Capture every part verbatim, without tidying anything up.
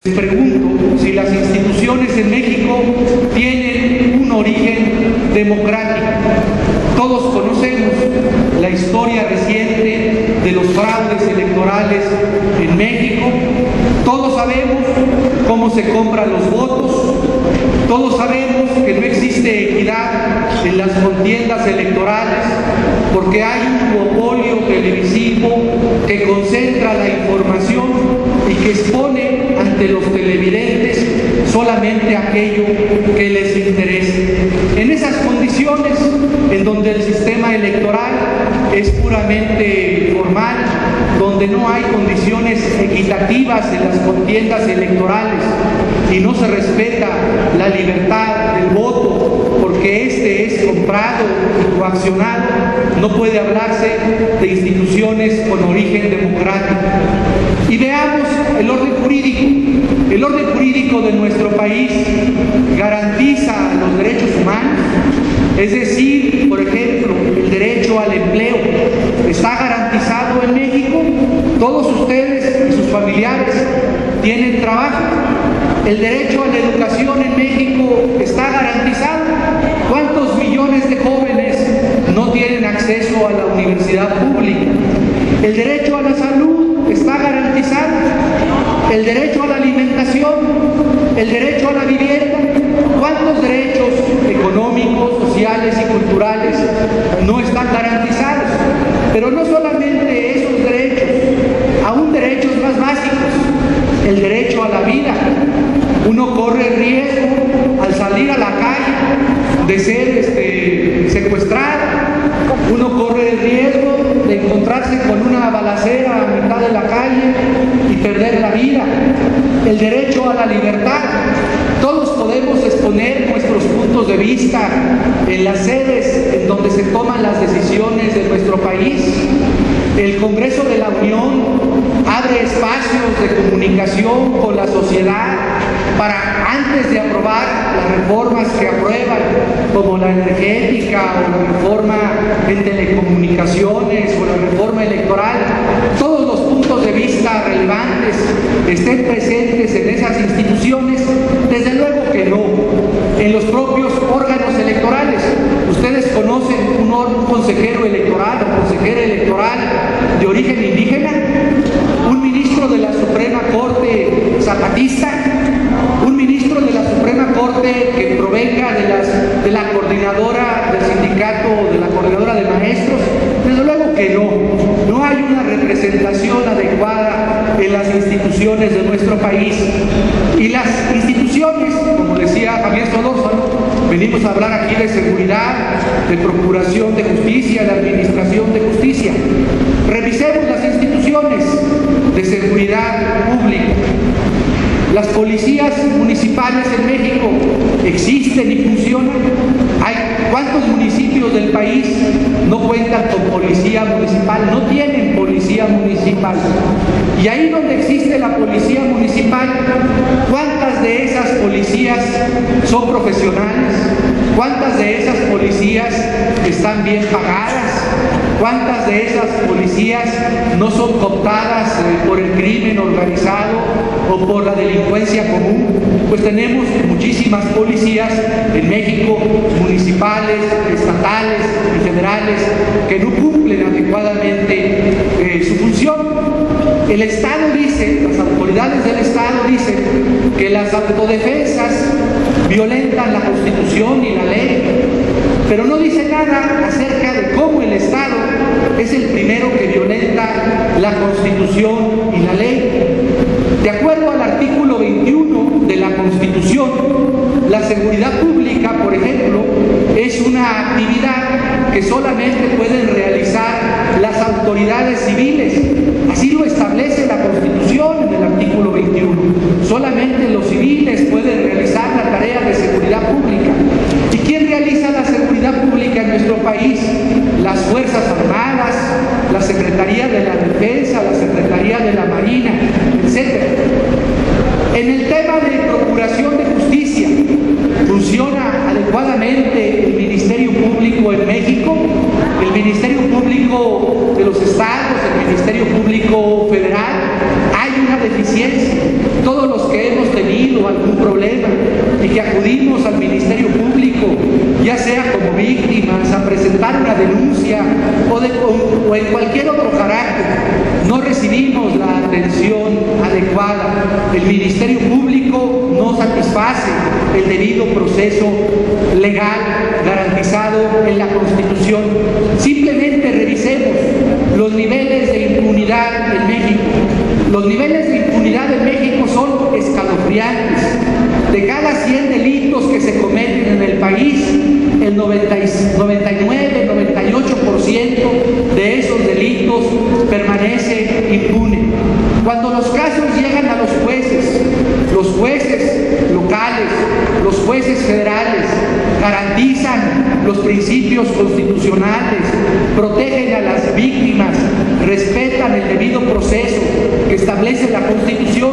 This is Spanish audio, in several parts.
Pregunto si las instituciones en México tienen un origen democrático. Todos conocemos la historia reciente de los fraudes electorales en México. Todos sabemos cómo se compran los votos. Todos sabemos que no existe equidad en las contiendas electorales porque hay un duopolio televisivo que concentra la información y que expone ante los televidentes solamente aquello que les interese. En esas condiciones, en donde el sistema electoral es puramente formal, donde no hay condiciones equitativas en las contiendas electorales y no se respeta la libertad del voto porque este es comprado y coaccionado, no puede hablarse de instituciones con origen democrático. Y veamos el orden jurídico. El orden jurídico de nuestro país garantiza los derechos humanos, es decir, por ejemplo, el derecho al empleo está garantizado en México. Todos ustedes y sus familiares tienen trabajo. El derecho a la educación en México está garantizado. ¿Cuántos millones de jóvenes no tienen acceso a la universidad pública? El derecho a la salud está garantizado. El derecho a la alimentación, el derecho a la vivienda. ¿Cuántos derechos económicos, sociales y culturales no están garantizados? Pero no solamente esos derechos, aún derechos más básicos. El derecho a la vida. Uno corre el riesgo al salir a la calle de ser este, secuestrado. Uno corre el riesgo de encontrarse con una balacera a mitad de la calle y perder la vida. El derecho a la libertad. Todos podemos exponer nuestros puntos de vista en las sedes en donde se toman las decisiones de nuestro país. El Congreso de la Unión abre espacios de comunicación con la sociedad para, antes de aprobar las reformas que aprueban, como la energética o la reforma en telecomunicaciones o la reforma electoral, todos los puntos de vista relevantes estén presentes en esas instituciones. Desde luego que no. En los propios órganos electorales, ustedes conocen un, un consejero electoral o consejera electoral de origen indígena, un ministro de la Suprema Corte zapatista, un ministro de la Suprema Corte que provenga de, las, de la coordinadora del sindicato, de la coordinadora de maestros. Desde luego que no. No hay una representación adecuada en las instituciones de nuestro país. Y las instituciones, como decía Javier Solórzano, venimos a hablar aquí de seguridad, de procuración de justicia, de administración de justicia. Revisemos las instituciones de seguridad pública. Las policías municipales en México existen y funcionan. Hay ¿cuántos municipios del país no cuentan con policía municipal? No tienen policía municipal. Y ahí donde existe la policía municipal, ¿cuántas de esas policías son profesionales? ¿Cuántas de esas policías están bien pagadas? ¿Cuántas de esas policías no son cooptadas eh, por el crimen organizado o por la delincuencia común? Pues tenemos muchísimas policías en México, municipales, estatales y federales, que no cumplen adecuadamente eh, su función. El Estado dice, las autoridades del Estado dicen que las autodefensas violentan la Constitución y la ley, pero no dice nada acerca de cómo el Estado es el primero que violenta la Constitución y la ley. De acuerdo al artículo veintiuno de la Constitución, la seguridad pública, por ejemplo, es una actividad que solamente pueden realizar las autoridades civiles. Así lo establece la Constitución en el artículo veintiuno. Solamente los civiles pueden realizar la tarea de seguridad pública. ¿Y quién realiza la seguridad pública en nuestro país? Las Fuerzas Armadas, la Secretaría de la Defensa, la Secretaría de la Marina, etcétera. En el tema de procuración de justicia, ¿funciona adecuadamente el Ministerio Público en México? El Ministerio Público de los estados, el Ministerio Público federal, hay una deficiencia. Todos los que hemos problema y que acudimos al Ministerio Público, ya sea como víctimas, a presentar una denuncia o, de, o, o en cualquier otro carácter, no recibimos la atención adecuada. El Ministerio Público no satisface el debido proceso legal garantizado en la Constitución. Simplemente revisemos los niveles de impunidad en México. Los niveles de impunidad en México son escalofriantes. De cada cien delitos que se cometen en el país, el noventa y nueve, noventa y ocho por ciento de esos delitos permanece impune. Cuando los casos llegan a los jueces, los jueces locales, los jueces federales garantizan los principios constitucionales, protegen a las víctimas, respetan el debido proceso que establece la Constitución,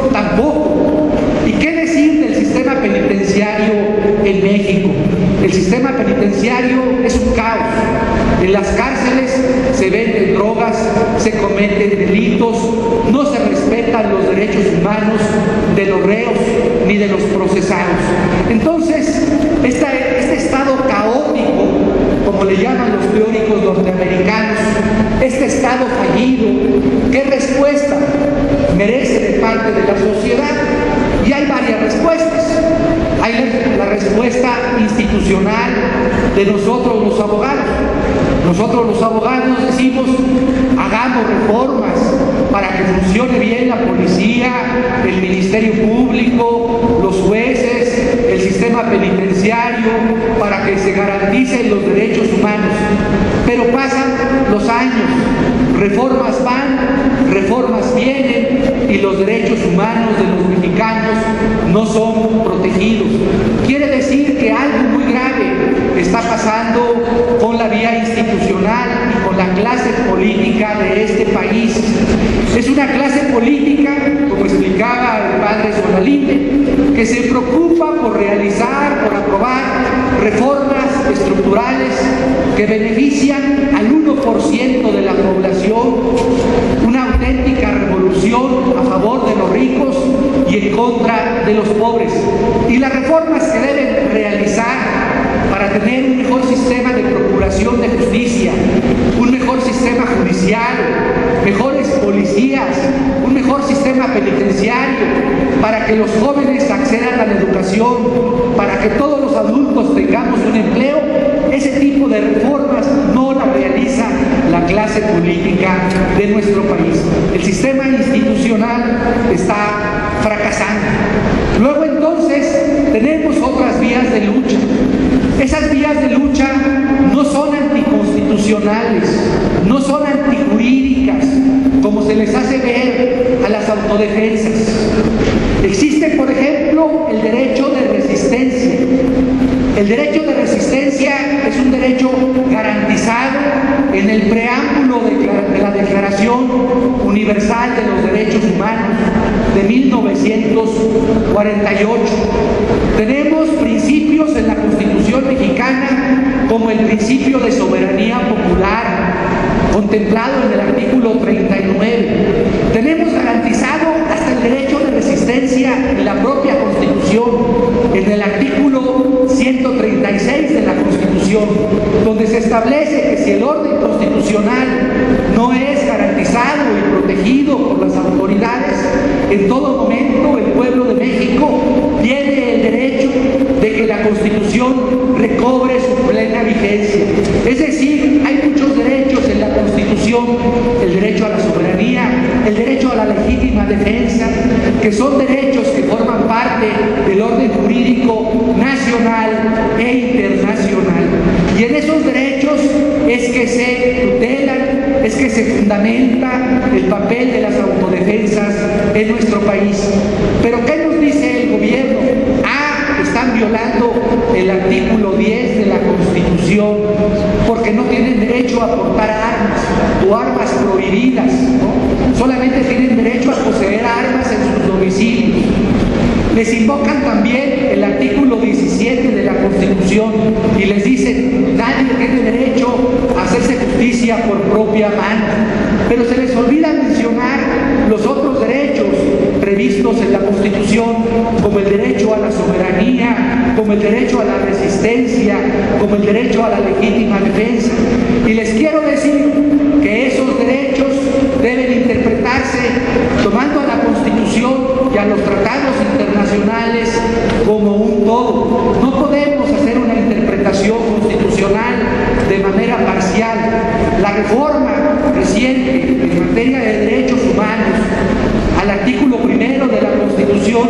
tampoco. ¿Y qué decir del sistema penitenciario en México? El sistema penitenciario es un caos. En las cárceles se venden drogas, se cometen delitos, no se respetan los derechos humanos de los reos ni de los procesados. Entonces, esta, este estado caótico, como le llaman los teóricos norteamericanos, este estado fallido, ¿qué respuesta merece de parte de la sociedad? Y hay varias respuestas. Hay la, la respuesta institucional de nosotros los abogados. Nosotros los abogados decimos, hagamos reformas para que funcione bien la policía, el Ministerio Público, los jueces, el sistema penitenciario, para que se garanticen los derechos humanos. Pero pasan los años, reformas van, reformas vienen, y los derechos humanos de los mexicanos no son protegidos. Quiere decir que algo muy grave está pasando con la vía institucional y con la clase política de este país. Es una clase política, como explicaba el padre Sonalinde, que se preocupa por realizar, por aprobar reformas estructurales que benefician al uno por ciento de la población, una auténtica revolución a favor de los ricos y en contra de los pobres. Y las reformas que deben realizar para tener un mejor sistema de procuración de justicia, un mejor sistema judicial, mejores policías, un mejor sistema penitenciario, para que los jóvenes accedan a la educación, para que todos los adultos tengamos un empleo. Ese tipo de reformas no la realiza la clase política de nuestro país. El sistema institucional está fracasando. Luego entonces tenemos otras vías de lucha. Esas vías de lucha no son anticonstitucionales, no son antijurídicas, como se les hace ver a las autodefensas. Existe, por ejemplo, el derecho de resistencia. El derecho de resistencia es un derecho garantizado en el preámbulo de la Declaración Universal de los Derechos Humanos de mil novecientos cuarenta y ocho. Tenemos principios en la Constitución mexicana como el principio de soberanía popular, contemplado en el artículo treinta y nueve. Tenemos garantizado hasta el derecho de resistencia en la propia Constitución, en el artículo ciento treinta y seis de la Constitución, donde se establece que si el orden constitucional no es garantizado y protegido por las autoridades, en todo momento el pueblo de México tiene el derecho de que la Constitución recobre su plena vigencia. Es decir, hay muchos derechos en la Constitución: el derecho a la soberanía, el derecho a la legítima defensa, que son derechos que forman parte del orden jurídico nacional e internacional. Y en esos derechos es que se tutelan, es que se fundamenta el papel de las autodefensas en nuestro país. Pero ¿qué nos dice el gobierno? Ah, están violando el artículo diez de la Constitución porque no tienen derecho a portar armas o armas prohibidas, ¿no? Solamente tienen derecho a poseer armas en sus domicilios. Les invocan también el artículo diecisiete de la Constitución y les dicen: nadie tiene derecho a hacerse justicia por propia mano. Pero se les olvida mencionar los otros derechos previstos en la Constitución, como el derecho a la derecho a la legítima defensa. Y les quiero decir que esos derechos deben interpretarse tomando a la Constitución y a los tratados internacionales como un todo. No podemos hacer una interpretación constitucional de manera parcial. La reforma reciente en materia de derechos humanos al artículo primero de la Constitución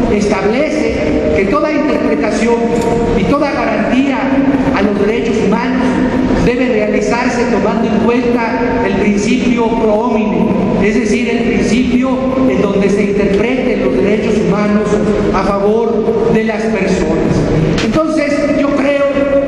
establece que toda interpretación y toda garantía a los derechos humanos debe realizarse tomando en cuenta el principio pro homine, es decir, el principio en donde se interpreten los derechos humanos a favor de las personas. Entonces, yo creo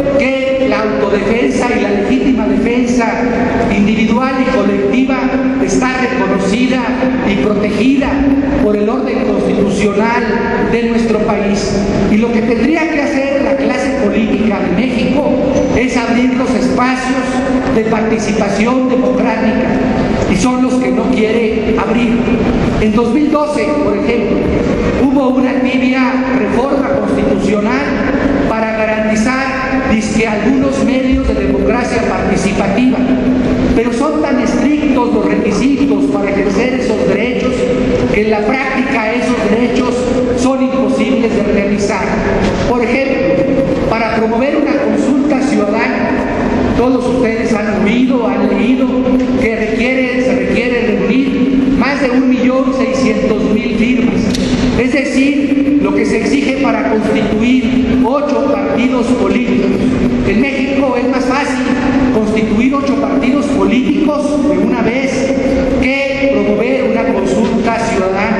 que la autodefensa y la legítima defensa individual y colectiva está reconocida y protegida por el orden constitucional de nuestro país. Y lo que tendría que hacer la clase política de México es abrir los espacios de participación democrática, y son los que no quiere abrir. En dos mil doce, por ejemplo, hubo una tibia reforma constitucional para garantizar dizque algunos medios de democracia participativa, pero son tan estrictos los requisitos para ejercer esos derechos que en la práctica esos derechos son imposibles de realizar. Por ejemplo, para promover una consulta ciudadana, todos ustedes han oído, han leído que requiere, se requiere reunir más de un millón seiscientos mil firmas. Es decir, lo que se exige para constituir ocho partidos políticos. En México es más fácil constituir ocho partidos políticos de una vez que promover una consulta ciudadana.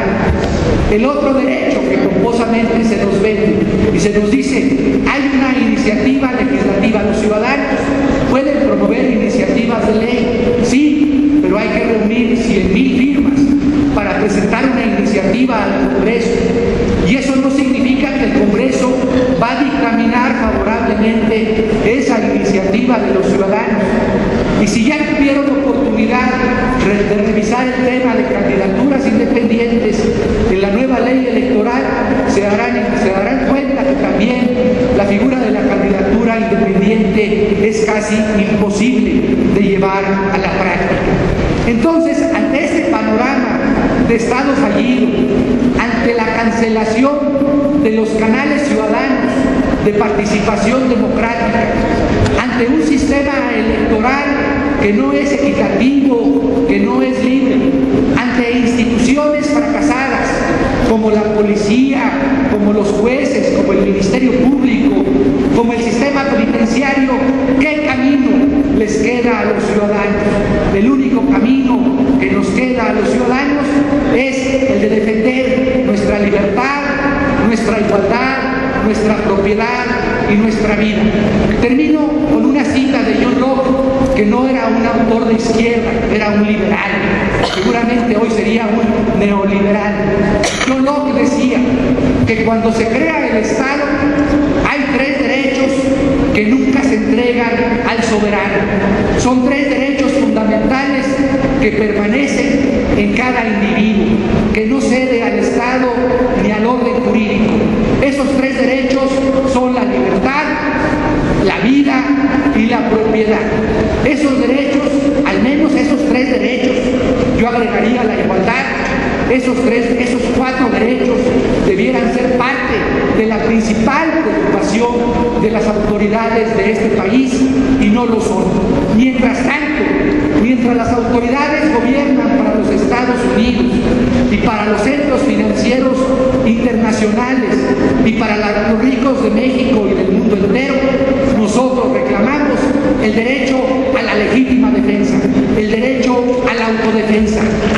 El otro derecho que pomposamente se nos vende y se nos dice, hay una iniciativa legislativa, los ciudadanos pueden promover iniciativas de ley, sí, pero hay que reunir cien mil firmas para presentar una iniciativa al Congreso, y eso no significa que el Congreso va a dictaminar favorablemente esa iniciativa de los ciudadanos. Y si ya tuvieron oportunidad de revisar el tema de candidaturas independientes en la nueva ley electoral, se darán, se darán cuenta que también la figura de la candidatura independiente es casi imposible de llevar a la práctica. Entonces, ante este panorama de Estado fallido, ante la cancelación de los canales ciudadanos de participación democrática, ante un sistema electoral que no es equitativo, que no es libre, ante instituciones fracasadas como la policía, como los jueces, como el Ministerio Público, como el sistema penitenciario, ¿qué camino les queda a los ciudadanos? El único camino que nos queda a los ciudadanos es el de defender nuestra libertad, nuestra igualdad, nuestra propiedad y nuestra vida. Termino con una cita de John Locke, que no era un autor de izquierda, era un liberal, seguramente hoy sería un neoliberal. John Locke decía que cuando se crea el Estado hay tres derechos que nunca se entregan al soberano. Son tres derechos fundamentales que permanecen en cada individuo, que no cede al Estado ni al orden jurídico. Esos tres derechos son la libertad, la vida y la propiedad. Esos derechos, al menos esos tres derechos, yo agregaría la igualdad, esos tres, esos cuatro derechos debieran ser parte de la principal preocupación de las autoridades de este país, y no lo son. Mientras tanto, mientras las autoridades gobiernan para los Estados Unidos y para los centros financieros internacionales y para los ricos de México y del mundo entero, nosotros reclamamos el derecho a la legítima defensa, el derecho a la autodefensa.